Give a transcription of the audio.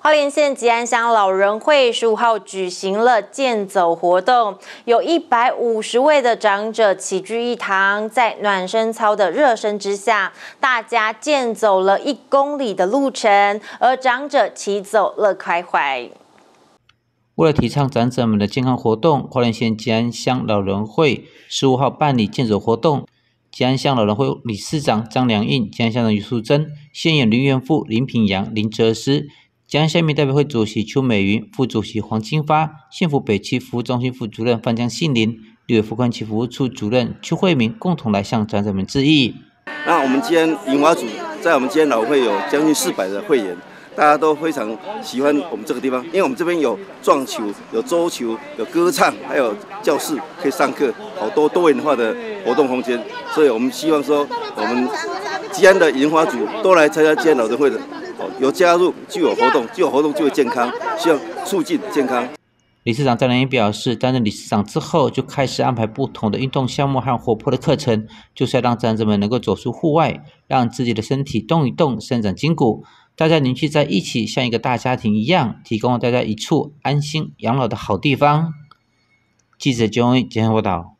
花莲县吉安乡老人会15号举行了健走活动，有150位的长者齐聚一堂，在暖身操的热身之下，大家健走了1公里的路程，而长者齐走乐开怀。 为了提倡长者们的健康活动，花莲县吉安乡老人会15号办理健走活动。吉安乡老人会理事长张良印、吉安乡的余淑珍、县演林元富、林品阳、林哲思。吉安乡民代表会主席邱美云、副主席黄金发、县府北区服务中心副主任范江信林、立委富宽区服务处主任邱惠明共同来向长者们致意。 那我们吉安银华组在我们吉安老会有将近400的会员，大家都非常喜欢我们这个地方，因为我们这边有撞球、有桌球、有歌唱，还有教室可以上课，好多多元化的活动空间。所以我们希望说，我们吉安的银华组都来参加吉安老人会的。有加入就有活动，就有活动就有健康，希望促进健康。 理事长张良英表示，担任理事长之后，就开始安排不同的运动项目和活泼的课程，就是要让长者们能够走出户外，让自己的身体动一动，伸展筋骨，大家凝聚在一起，像一个大家庭一样，提供大家一处安心养老的好地方。记者钟毅简报报道。